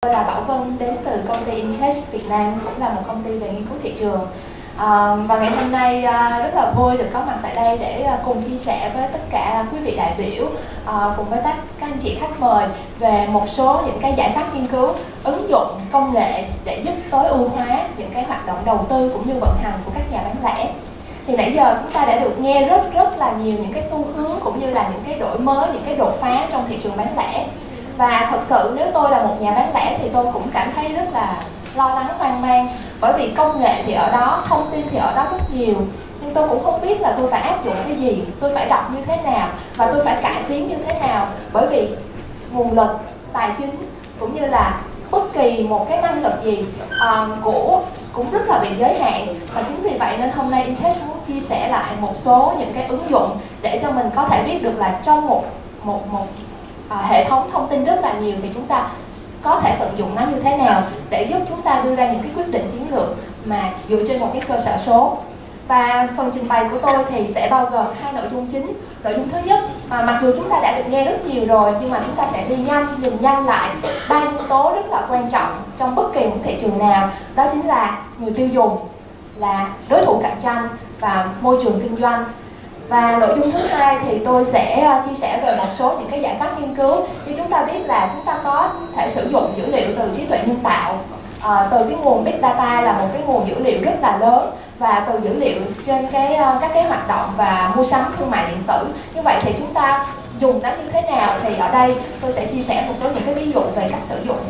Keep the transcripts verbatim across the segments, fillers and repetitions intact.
Tôi là Bảo Vân, đến từ công ty Intest Việt Nam, cũng là một công ty về nghiên cứu thị trường. À, và ngày hôm nay à, rất là vui được có mặt tại đây để à, cùng chia sẻ với tất cả quý vị đại biểu à, cùng với các, các anh chị khách mời về một số những cái giải pháp nghiên cứu ứng dụng công nghệ để giúp tối ưu hóa những cái hoạt động đầu tư cũng như vận hành của các nhà bán lẻ. Thì nãy giờ chúng ta đã được nghe rất rất là nhiều những cái xu hướng cũng như là những cái đổi mới, những cái đột phá trong thị trường bán lẻ. Và thật sự nếu tôi là một nhà bán lẻ thì tôi cũng cảm thấy rất là lo lắng, hoang mang. Bởi vì công nghệ thì ở đó, thông tin thì ở đó rất nhiều, nhưng tôi cũng không biết là tôi phải áp dụng cái gì, tôi phải đọc như thế nào và tôi phải cải tiến như thế nào. Bởi vì nguồn lực, tài chính cũng như là bất kỳ một cái năng lực gì uh, của cũng rất là bị giới hạn. Và chính vì vậy nên hôm nay Intest muốn chia sẻ lại một số những cái ứng dụng để cho mình có thể biết được là trong một một một uh, hệ thống thông tin rất là nhiều thì chúng ta có thể tận dụng nó như thế nào để giúp chúng ta đưa ra những cái quyết định chiến lược mà dựa trên một cái cơ sở số. Và phần trình bày của tôi thì sẽ bao gồm hai nội dung chính. Nội dung thứ nhất, à, mặc dù chúng ta đã được nghe rất nhiều rồi, nhưng mà chúng ta sẽ đi nhanh, nhìn nhanh lại ba yếu tố rất là quan trọng trong bất kỳ một thị trường nào. Đó chính là người tiêu dùng, là đối thủ cạnh tranh và môi trường kinh doanh. Và nội dung thứ hai thì tôi sẽ chia sẻ về một số những cái giải pháp nghiên cứu. Như chúng ta biết là chúng ta có thể sử dụng dữ liệu từ trí tuệ nhân tạo, à, từ cái nguồn Big Data là một cái nguồn dữ liệu rất là lớn, và từ dữ liệu trên cái các cái hoạt động và mua sắm thương mại điện tử. Như vậy thì chúng ta dùng nó như thế nào thì ở đây tôi sẽ chia sẻ một số những cái ví dụ về cách sử dụng.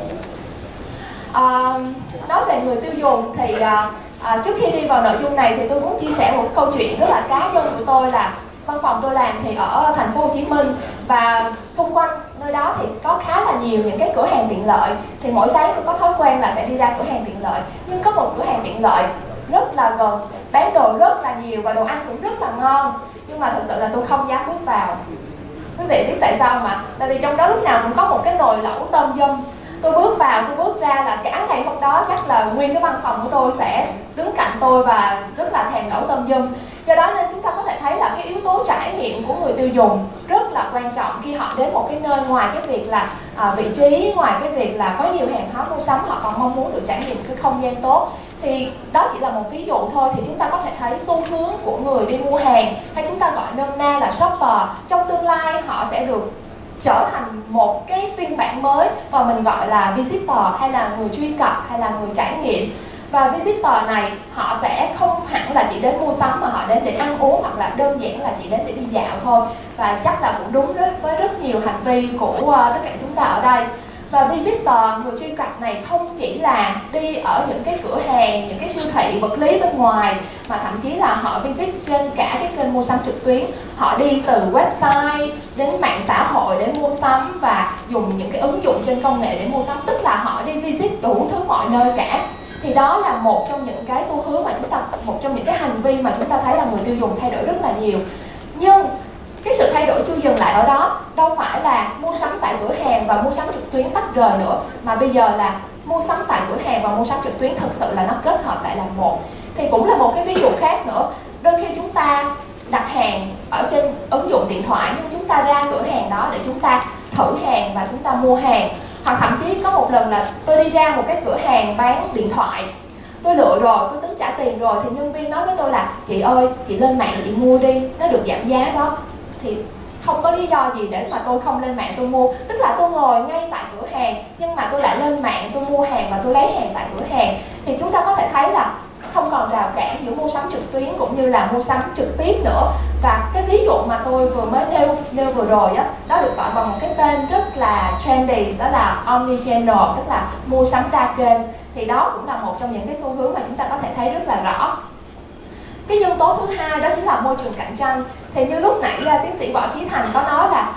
À, nói về người tiêu dùng thì à, À, trước khi đi vào nội dung này thì tôi muốn chia sẻ một cái câu chuyện rất là cá nhân của tôi. Là văn phòng tôi làm thì ở thành phố Hồ Chí Minh, và xung quanh nơi đó thì có khá là nhiều những cái cửa hàng tiện lợi. Thì mỗi sáng tôi có thói quen là sẽ đi ra cửa hàng tiện lợi, nhưng có một cửa hàng tiện lợi rất là gần, bán đồ rất là nhiều và đồ ăn cũng rất là ngon, nhưng mà thật sự là tôi không dám bước vào. Quý vị biết tại sao mà? Tại vì trong đó lúc nào cũng có một cái nồi lẩu tôm dâm. Tôi bước vào, tôi bước ra là cả ngày hôm đó chắc là nguyên cái văn phòng của tôi sẽ đứng cạnh tôi và rất là thèm lẩu tôm dâm. Do đó nên chúng ta có thể thấy là cái yếu tố trải nghiệm của người tiêu dùng rất là quan trọng khi họ đến một cái nơi. Ngoài cái việc là à, vị trí, ngoài cái việc là có nhiều hàng hóa mua sắm, họ còn mong muốn được trải nghiệm cái không gian tốt. Thì đó chỉ là một ví dụ thôi. Thì chúng ta có thể thấy xu hướng của người đi mua hàng, hay chúng ta gọi nôm na là shopper, trong tương lai họ sẽ được trở thành một cái phiên bản mới và mình gọi là visitor, hay là người truy cập, hay là người trải nghiệm. Và visitor này họ sẽ không hẳn là chỉ đến mua sắm, mà họ đến để ăn uống, hoặc là đơn giản là chỉ đến để đi dạo thôi. Và chắc là cũng đúng với rất nhiều hành vi của uh, tất cả chúng ta ở đây. Và visitor, người truy cập này không chỉ là đi ở những cái cửa hàng, những cái siêu thị vật lý bên ngoài, mà thậm chí là họ visit trên cả cái kênh mua sắm trực tuyến. Họ đi từ website đến mạng xã hội để mua sắm và dùng những cái ứng dụng trên công nghệ để mua sắm. Tức là họ đi visit đủ thứ mọi nơi cả. Thì đó là một trong những cái xu hướng mà chúng ta, một trong những cái hành vi mà chúng ta thấy là người tiêu dùng thay đổi rất là nhiều. Nhưng cái sự thay đổi chưa dừng lại ở đó. Đâu phải là mua sắm tại cửa hàng và mua sắm trực tuyến tách rời nữa, mà bây giờ là mua sắm tại cửa hàng và mua sắm trực tuyến thực sự là nó kết hợp lại làm một. Thì cũng là một cái ví dụ khác nữa. Đôi khi chúng ta đặt hàng ở trên ứng dụng điện thoại, nhưng chúng ta ra cửa hàng đó để chúng ta thử hàng và chúng ta mua hàng. Hoặc thậm chí có một lần là tôi đi ra một cái cửa hàng bán điện thoại, tôi lựa rồi, tôi tính trả tiền rồi, thì nhân viên nói với tôi là chị ơi, chị lên mạng chị mua đi, nó được giảm giá đó. Thì không có lý do gì để mà tôi không lên mạng tôi mua. Tức là tôi ngồi ngay tại cửa hàng, nhưng mà tôi lại lên mạng tôi mua hàng và tôi lấy hàng tại cửa hàng. Thì chúng ta có thể thấy là không còn rào cản giữa mua sắm trực tuyến cũng như là mua sắm trực tiếp nữa. Và cái ví dụ mà tôi vừa mới nêu nêu vừa rồi á, đó, đó được gọi bằng một cái tên rất là trendy, đó là omnichannel, tức là mua sắm đa kênh. Thì đó cũng là một trong những cái xu hướng mà chúng ta có thể thấy rất là rõ. Cái nhân tố thứ hai đó chính là môi trường cạnh tranh. Thì như lúc nãy tiến sĩ Võ Trí Thành có nói là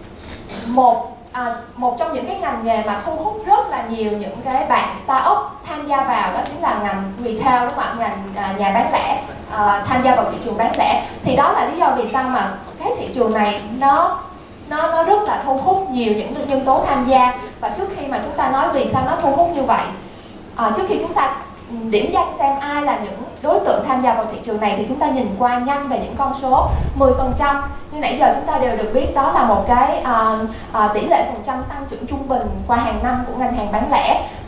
một à, một trong những cái ngành nghề mà thu hút rất là nhiều những cái bạn startup tham gia vào, đó chính là ngành retail, đúng không ạ? Ngành à, nhà bán lẻ à, tham gia vào thị trường bán lẻ. Thì đó là lý do vì sao mà cái thị trường này nó nó nó rất là thu hút nhiều những nhân tố tham gia. Và trước khi mà chúng ta nói vì sao nó thu hút như vậy, à, trước khi chúng ta điểm danh xem ai là những đối tượng tham gia vào thị trường này, thì chúng ta nhìn qua nhanh về những con số mười phần trăm. Như nãy giờ chúng ta đều được biết, đó là một cái uh, uh, tỷ lệ phần trăm tăng trưởng trung bình qua hàng năm của ngành hàng bán lẻ.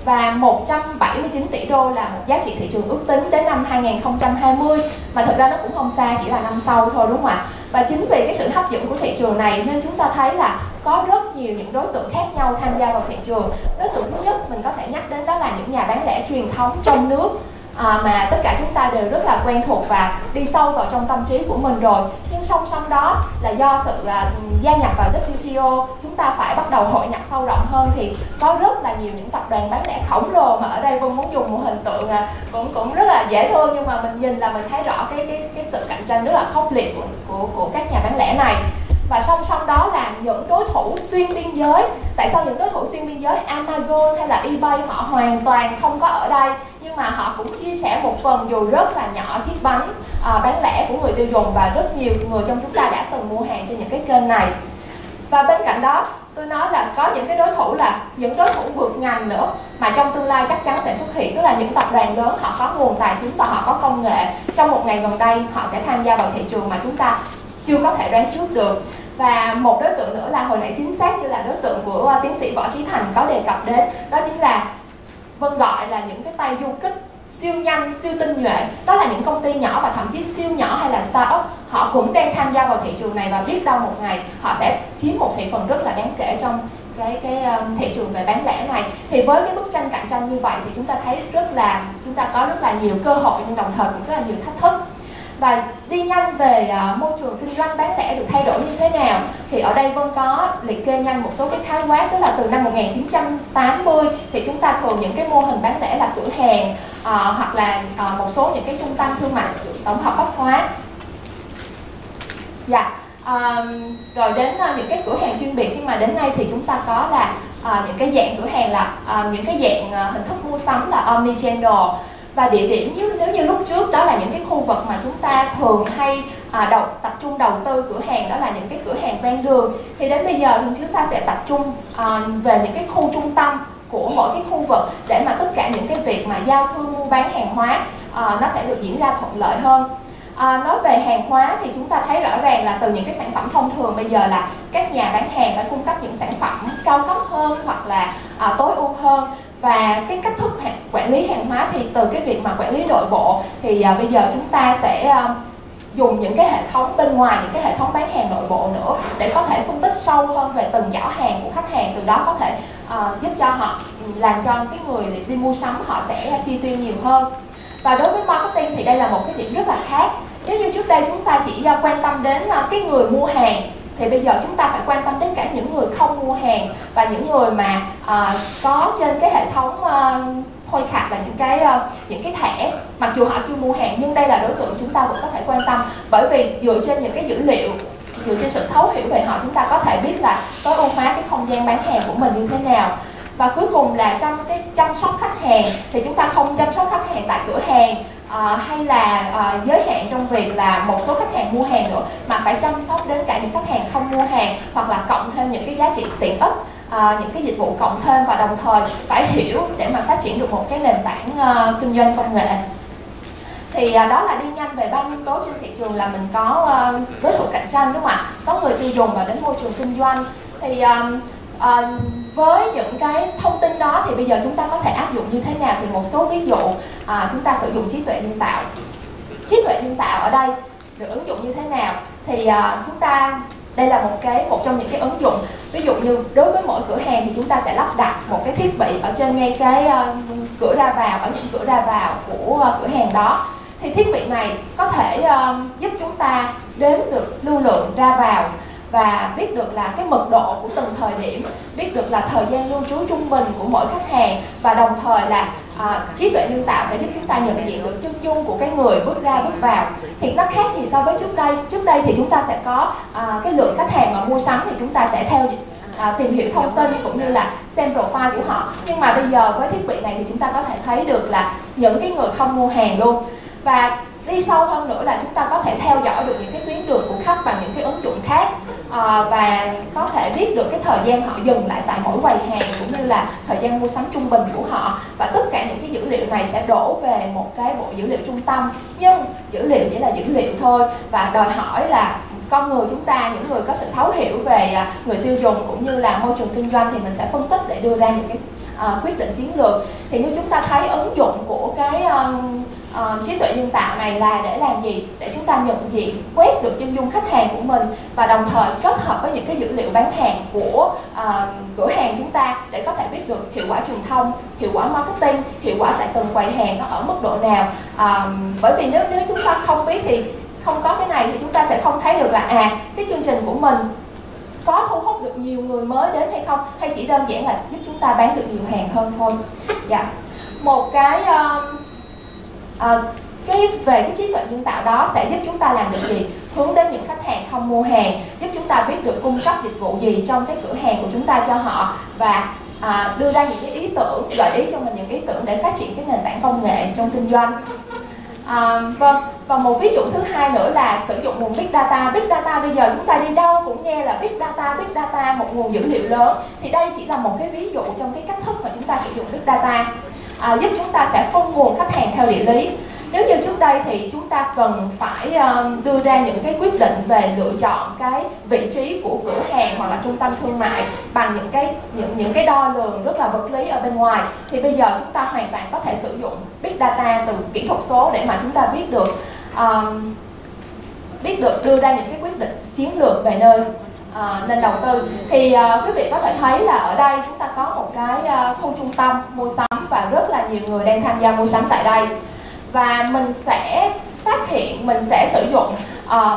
và một trăm bảy mươi chín tỷ đô là một giá trị thị trường ước tính đến năm hai nghìn không trăm hai mươi, mà thực ra nó cũng không xa, chỉ là năm sau thôi, đúng không ạ? Và chính vì cái sự hấp dẫn của thị trường này nên chúng ta thấy là có rất nhiều những đối tượng khác nhau tham gia vào thị trường. Đối tượng thứ nhất mình có thể nhắc đến đó là những nhà bán lẻ truyền thống trong nước, À, mà tất cả chúng ta đều rất là quen thuộc và đi sâu vào trong tâm trí của mình rồi. Nhưng song song đó là do sự à, gia nhập vào W T O, chúng ta phải bắt đầu hội nhập sâu rộng hơn, thì có rất là nhiều những tập đoàn bán lẻ khổng lồ, mà ở đây Vân muốn dùng một hình tượng à, cũng cũng rất là dễ thương, nhưng mà mình nhìn là mình thấy rõ cái cái cái sự cạnh tranh rất là khốc liệt của, của của các nhà bán lẻ này. Và song song đó là những đối thủ xuyên biên giới. Tại sao những đối thủ xuyên biên giới Amazon hay là eBay họ hoàn toàn không có ở đây, nhưng mà họ cũng chia sẻ một phần dù rất là nhỏ chiếc bánh à, bán lẻ của người tiêu dùng, và rất nhiều người trong chúng ta đã từng mua hàng trên những cái kênh này. Và bên cạnh đó tôi nói là có những cái đối thủ là những đối thủ vượt ngành nữa, mà trong tương lai chắc chắn sẽ xuất hiện, tức là những tập đoàn lớn họ có nguồn tài chính và họ có công nghệ. Trong một ngày gần đây họ sẽ tham gia vào thị trường mà chúng ta chưa có thể đoán trước được. Và một đối tượng nữa là hồi nãy chính xác như là đối tượng của uh, tiến sĩ Võ Trí Thành có đề cập đến, đó chính là Vân gọi là những cái tay du kích siêu nhanh, siêu tinh nhuệ. Đó là những công ty nhỏ và thậm chí siêu nhỏ hay là startup, họ cũng đang tham gia vào thị trường này, và biết đâu một ngày họ sẽ chiếm một thị phần rất là đáng kể trong cái cái um, thị trường về bán lẻ này. Thì với cái bức tranh cạnh tranh như vậy thì chúng ta thấy rất là chúng ta có rất là nhiều cơ hội, nhưng đồng thời cũng rất là nhiều thách thức. Và đi nhanh về uh, môi trường kinh doanh bán lẻ được thay đổi như thế nào, thì ở đây Vân có liệt kê nhanh một số cái khái quát. Tức là từ năm một nghìn chín trăm tám mươi thì chúng ta thường những cái mô hình bán lẻ là cửa hàng uh, hoặc là uh, một số những cái trung tâm thương mại tổng hợp bách hóa. Dạ. Uh, rồi đến uh, những cái cửa hàng chuyên biệt, nhưng mà đến nay thì chúng ta có là uh, những cái dạng cửa hàng là uh, những cái dạng uh, hình thức mua sắm là omnichannel. Và địa điểm nếu như lúc trước đó là những cái khu vực mà chúng ta thường hay à, đầu, tập trung đầu tư cửa hàng, đó là những cái cửa hàng ven đường, thì đến bây giờ thì chúng ta sẽ tập trung à, về những cái khu trung tâm của mỗi cái khu vực, để mà tất cả những cái việc mà giao thương mua bán hàng hóa à, nó sẽ được diễn ra thuận lợi hơn. À, nói về hàng hóa thì chúng ta thấy rõ ràng là từ những cái sản phẩm thông thường, bây giờ là các nhà bán hàng phải cung cấp những sản phẩm cao cấp hơn hoặc là à, tối ưu hơn. Và cái cách thức hàng, quản lý hàng hóa thì từ cái việc mà quản lý nội bộ thì à, bây giờ chúng ta sẽ à, dùng những cái hệ thống bên ngoài, những cái hệ thống bán hàng nội bộ nữa, để có thể phân tích sâu hơn về từng giỏ hàng của khách hàng, từ đó có thể à, giúp cho họ làm cho cái người đi mua sắm họ sẽ chi tiêu nhiều hơn. Và đối với marketing thì đây là một cái điểm rất là khác. Nếu như trước đây chúng ta chỉ uh, quan tâm đến uh, cái người mua hàng, thì bây giờ chúng ta phải quan tâm đến cả những người không mua hàng, và những người mà uh, có trên cái hệ thống uh, Hoi Card là những cái uh, những cái thẻ, mặc dù họ chưa mua hàng nhưng đây là đối tượng chúng ta vẫn có thể quan tâm, bởi vì dựa trên những cái dữ liệu, dựa trên sự thấu hiểu về họ, chúng ta có thể biết là tối ưu hóa cái không gian bán hàng của mình như thế nào. Và cuối cùng là trong cái chăm sóc khách hàng thì chúng ta không chăm sóc khách hàng tại cửa hàng à, hay là à, giới hạn trong việc là một số khách hàng mua hàng nữa, mà phải chăm sóc đến cả những khách hàng không mua hàng, hoặc là cộng thêm những cái giá trị tiện ích, à, những cái dịch vụ cộng thêm, và đồng thời phải hiểu để mà phát triển được một cái nền tảng à, kinh doanh công nghệ. Thì à, đó là đi nhanh về ba nhân tố trên thị trường, là mình có à, đối thủ cạnh tranh, đúng không ạ? Có người tiêu dùng và đến môi trường kinh doanh. Thì à, À, với những cái thông tin đó thì bây giờ chúng ta có thể áp dụng như thế nào? Thì một số ví dụ à, chúng ta sử dụng trí tuệ nhân tạo. Trí tuệ nhân tạo ở đây được ứng dụng như thế nào? Thì à, chúng ta đây là một cái một trong những cái ứng dụng. Ví dụ như đối với mỗi cửa hàng thì chúng ta sẽ lắp đặt một cái thiết bị ở trên ngay cái uh, cửa ra vào, ở những cửa ra vào của uh, cửa hàng đó. Thì thiết bị này có thể uh, giúp chúng ta đếm được lưu lượng ra vào, và biết được là cái mật độ của từng thời điểm, biết được là thời gian lưu trú trung bình của mỗi khách hàng, và đồng thời là à, trí tuệ nhân tạo sẽ giúp chúng ta nhận diện được chân dung của cái người bước ra bước vào. Thì nó khác gì so với trước đây. Trước đây thì chúng ta sẽ có à, cái lượng khách hàng mà mua sắm thì chúng ta sẽ theo à, tìm hiểu thông tin cũng như là xem profile của họ. Nhưng mà bây giờ với thiết bị này thì chúng ta có thể thấy được là những cái người không mua hàng luôn. Và đi sâu hơn nữa là chúng ta có thể theo dõi được những cái tuyến đường của khách bằng những cái ứng dụng khác, à, và có thể biết được cái thời gian họ dừng lại tại mỗi quầy hàng, cũng như là thời gian mua sắm trung bình của họ. Và tất cả những cái dữ liệu này sẽ đổ về một cái bộ dữ liệu trung tâm, nhưng dữ liệu chỉ là dữ liệu thôi, và đòi hỏi là con người chúng ta, những người có sự thấu hiểu về người tiêu dùng cũng như là môi trường kinh doanh, thì mình sẽ phân tích để đưa ra những cái uh, quyết định chiến lược. Thì như chúng ta thấy ứng dụng của cái um, uh, trí tuệ nhân tạo này là để làm gì? Để chúng ta nhận diện, quét được chân dung khách hàng của mình và đồng thời kết hợp với những cái dữ liệu bán hàng của uh, cửa hàng chúng ta để có thể biết được hiệu quả truyền thông, hiệu quả marketing, hiệu quả tại từng quầy hàng nó ở mức độ nào. Uh, bởi vì nếu nếu chúng ta không biết thì không có cái này thì chúng ta sẽ không thấy được là à cái chương trình của mình có thu hút được nhiều người mới đến hay không, hay chỉ đơn giản là giúp chúng ta bán được nhiều hàng hơn thôi. Dạ. Một cái uh, uh, cái về cái trí tuệ nhân tạo đó sẽ giúp chúng ta làm được gì? Hướng đến những khách hàng không mua hàng, giúp chúng ta biết được cung cấp dịch vụ gì trong cái cửa hàng của chúng ta cho họ và uh, đưa ra những cái ý tưởng, gợi ý cho mình những ý tưởng để phát triển cái nền tảng công nghệ trong kinh doanh. À, vâng, và một ví dụ thứ hai nữa là sử dụng nguồn Big Data. Big Data bây giờ chúng ta đi đâu cũng nghe là Big Data, Big Data, một nguồn dữ liệu lớn. Thì đây chỉ là một cái ví dụ trong cái cách thức mà chúng ta sử dụng Big Data, à, giúp chúng ta sẽ phân nguồn khách hàng theo địa lý. Nếu như trước đây thì chúng ta cần phải uh, đưa ra những cái quyết định về lựa chọn cái vị trí của cửa hàng hoặc là trung tâm thương mại bằng những cái những những cái đo lường rất là vật lý ở bên ngoài, thì bây giờ chúng ta hoàn toàn có thể sử dụng Big Data từ kỹ thuật số để mà chúng ta biết được uh, biết được đưa ra những cái quyết định chiến lược về nơi uh, nên đầu tư. Thì uh, quý vị có thể thấy là ở đây chúng ta có một cái uh, khu trung tâm mua sắm và rất là nhiều người đang tham gia mua sắm tại đây. Và mình sẽ phát hiện, mình sẽ sử dụng uh,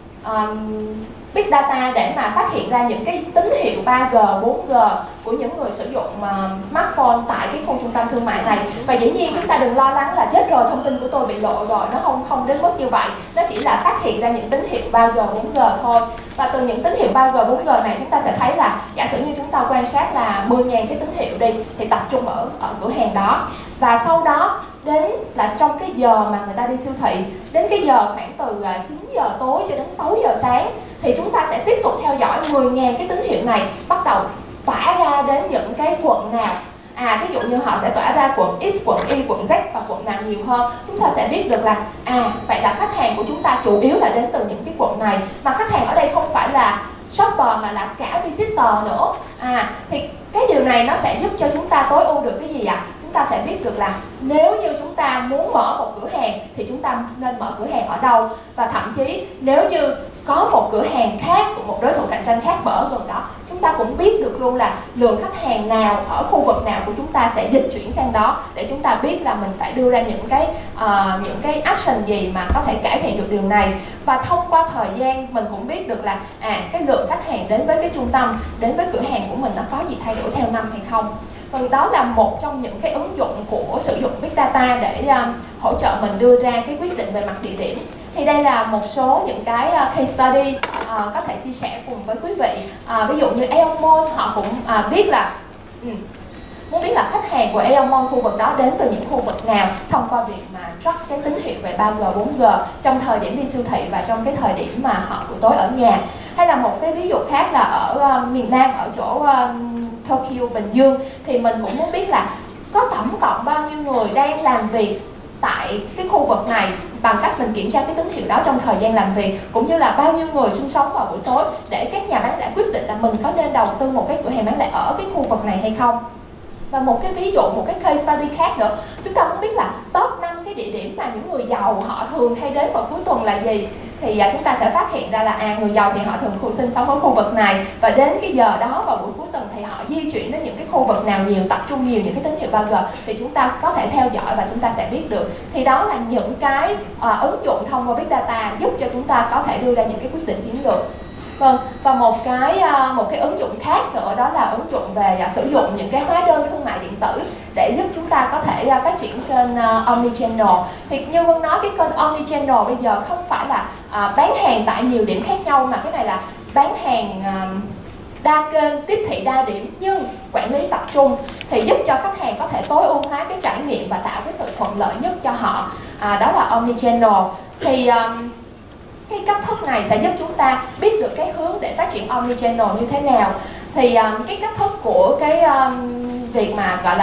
um, Big Data để mà phát hiện ra những cái tín hiệu ba G, bốn G của những người sử dụng uh, smartphone tại cái khu trung tâm thương mại này. Và dĩ nhiên chúng ta đừng lo lắng là chết rồi, thông tin của tôi bị lộ rồi, nó không không đến mức như vậy. Nó chỉ là phát hiện ra những tín hiệu ba G, bốn G thôi. Và từ những tín hiệu ba G, bốn G này chúng ta sẽ thấy là giả sử như chúng ta quan sát là mười nghìn cái tín hiệu đi thì tập trung ở, ở cửa hàng đó. Và sau đó đến là trong cái giờ mà người ta đi siêu thị, đến cái giờ khoảng từ chín giờ tối cho đến sáu giờ sáng thì chúng ta sẽ tiếp tục theo dõi mười nghìn cái tín hiệu này bắt đầu tỏa ra đến những cái quận nào. À, ví dụ như họ sẽ tỏa ra quận X, quận Y, quận Z và quận nào nhiều hơn. Chúng ta sẽ biết được là à, vậy là khách hàng của chúng ta chủ yếu là đến từ những cái quận này. Mà khách hàng ở đây không phải là shopper mà là cả visitor nữa. À, thì cái điều này nó sẽ giúp cho chúng ta tối ưu được cái gì ạ? À? Chúng ta sẽ biết được là nếu như chúng ta muốn mở một cửa hàng thì chúng ta nên mở cửa hàng ở đâu. Và thậm chí nếu như có một cửa hàng khác của một đối thủ cạnh tranh khác mở gần đó, chúng ta cũng biết được luôn là lượng khách hàng nào ở khu vực nào của chúng ta sẽ dịch chuyển sang đó, để chúng ta biết là mình phải đưa ra những cái uh, những cái action gì mà có thể cải thiện được điều này. Và thông qua thời gian mình cũng biết được là à cái lượng khách hàng đến với cái trung tâm, đến với cửa hàng của mình nó có gì thay đổi theo năm hay không. Vâng, đó là một trong những cái ứng dụng của sử dụng Big Data để um, hỗ trợ mình đưa ra cái quyết định về mặt địa điểm. Thì đây là một số những cái uh, case study uh, có thể chia sẻ cùng với quý vị. Uh, ví dụ như Aeon Mall họ cũng uh, biết là um, muốn biết là khách hàng của Aeon Mall khu vực đó đến từ những khu vực nào thông qua việc mà track cái tín hiệu về ba G, bốn G trong thời điểm đi siêu thị và trong cái thời điểm mà họ buổi tối ở nhà. Hay là một cái ví dụ khác là ở uh, miền Nam, ở chỗ uh, Tokyo, Bình Dương, thì mình cũng muốn biết là có tổng cộng bao nhiêu người đang làm việc tại cái khu vực này bằng cách mình kiểm tra cái tín hiệu đó trong thời gian làm việc, cũng như là bao nhiêu người sinh sống vào buổi tối, để các nhà bán lẻ quyết định là mình có nên đầu tư một cái cửa hàng bán lẻ ở cái khu vực này hay không. Và một cái ví dụ, một cái case study khác nữa, chúng ta cũng biết là top năm cái địa điểm mà những người giàu họ thường hay đến vào cuối tuần là gì. Thì à, chúng ta sẽ phát hiện ra là à, người giàu thì họ thường khu sinh sống ở khu vực này, và đến cái giờ đó vào buổi cuối tuần thì họ di chuyển đến những cái khu vực nào nhiều, tập trung nhiều những cái tín hiệu ba G, thì chúng ta có thể theo dõi và chúng ta sẽ biết được. Thì đó là những cái à, ứng dụng thông qua Big Data giúp cho chúng ta có thể đưa ra những cái quyết định chiến lược. Vâng, và một cái một cái ứng dụng khác nữa đó là ứng dụng về uh, sử dụng những cái hóa đơn thương mại điện tử để giúp chúng ta có thể uh, phát triển kênh uh, omnichannel. Thì như Vân nói, cái kênh omnichannel bây giờ không phải là uh, bán hàng tại nhiều điểm khác nhau, mà cái này là bán hàng uh, đa kênh, tiếp thị đa điểm nhưng quản lý tập trung, thì giúp cho khách hàng có thể tối ưu hóa cái trải nghiệm và tạo cái sự thuận lợi nhất cho họ. À, đó là omnichannel. Thì um, cái cách thức này sẽ giúp chúng ta biết được cái hướng để phát triển omnichannel như thế nào. Thì um, cái cách thức của cái um, việc mà gọi là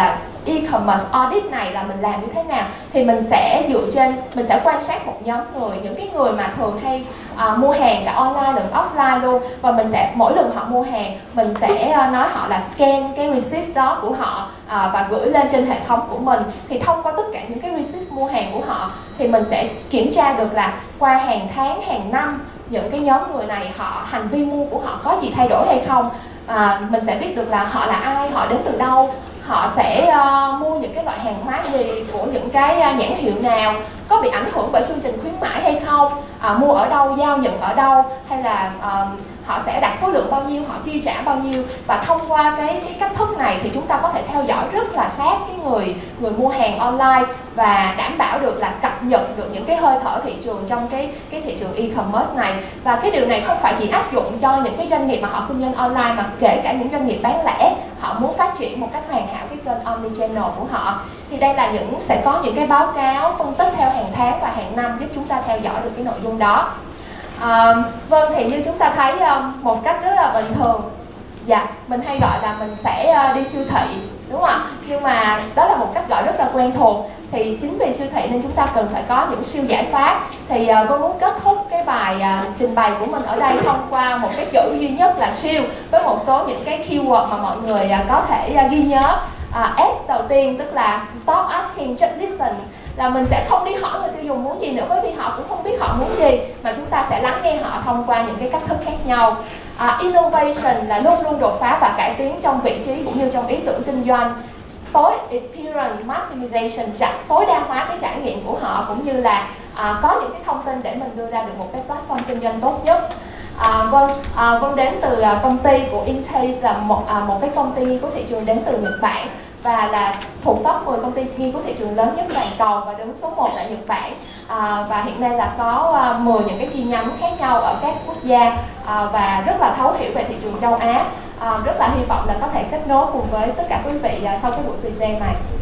e-commerce audit này là mình làm như thế nào, thì mình sẽ dựa trên, mình sẽ quan sát một nhóm người, những cái người mà thường hay uh, mua hàng cả online lẫn offline luôn, và mình sẽ mỗi lần họ mua hàng mình sẽ uh, nói họ là scan cái receipt đó của họ uh, và gửi lên trên hệ thống của mình. Thì thông qua tất cả những cái receipt mua hàng của họ thì mình sẽ kiểm tra được là qua hàng tháng, hàng năm những cái nhóm người này họ hành vi mua của họ có gì thay đổi hay không. À, mình sẽ biết được là họ là ai, họ đến từ đâu, họ sẽ uh, mua những cái loại hàng hóa gì của những cái uh, nhãn hiệu nào, có bị ảnh hưởng bởi chương trình khuyến mãi hay không, à, mua ở đâu, giao nhận ở đâu, hay là uh, họ sẽ đặt số lượng bao nhiêu, họ chi trả bao nhiêu. Và thông qua cái cái cách thức này thì chúng ta có thể theo dõi rất là sát cái người người mua hàng online và đảm bảo được là cập nhật được những cái hơi thở thị trường trong cái cái thị trường e-commerce này. Và cái điều này không phải chỉ áp dụng cho những cái doanh nghiệp mà họ kinh doanh online, mà kể cả những doanh nghiệp bán lẻ họ muốn phát triển một cách hoàn hảo cái kênh omnichannel của họ. Thì đây là những sẽ có những cái báo cáo phân tích theo hàng tháng và hàng năm giúp chúng ta theo dõi được cái nội dung đó. À, vâng, thì như chúng ta thấy một cách rất là bình thường, dạ mình hay gọi là mình sẽ đi siêu thị, đúng không ạ? Nhưng mà đó là một cách gọi rất là quen thuộc. Thì chính vì siêu thị nên chúng ta cần phải có những siêu giải pháp. Thì uh, cô muốn kết thúc cái bài uh, trình bày của mình ở đây thông qua một cái chữ duy nhất là siêu, với một số những cái keyword mà mọi người uh, có thể uh, ghi nhớ. uh, S đầu tiên tức là stop asking, just listen, là mình sẽ không đi hỏi người tiêu dùng muốn gì nữa, bởi vì họ cũng không biết họ muốn gì, mà chúng ta sẽ lắng nghe họ thông qua những cái cách thức khác nhau. uh, Innovation là luôn luôn đột phá và cải tiến trong vị trí cũng như trong ý tưởng kinh doanh. Tối experience maximization, tối đa hóa cái trải nghiệm của họ, cũng như là à, có những cái thông tin để mình đưa ra được một cái platform kinh doanh tốt nhất. À, vâng, à, vâng đến từ à, công ty của Intaste là một à, một cái công ty nghiên cứu thị trường đến từ Nhật Bản và là thuộc top mười công ty nghiên cứu thị trường lớn nhất toàn cầu và đứng số một tại Nhật Bản. À, và hiện nay là có à, mười những cái chi nhánh khác nhau ở các quốc gia à, và rất là thấu hiểu về thị trường châu Á. À, rất là hy vọng là có thể kết nối cùng với tất cả quý vị à, sau cái buổi present này.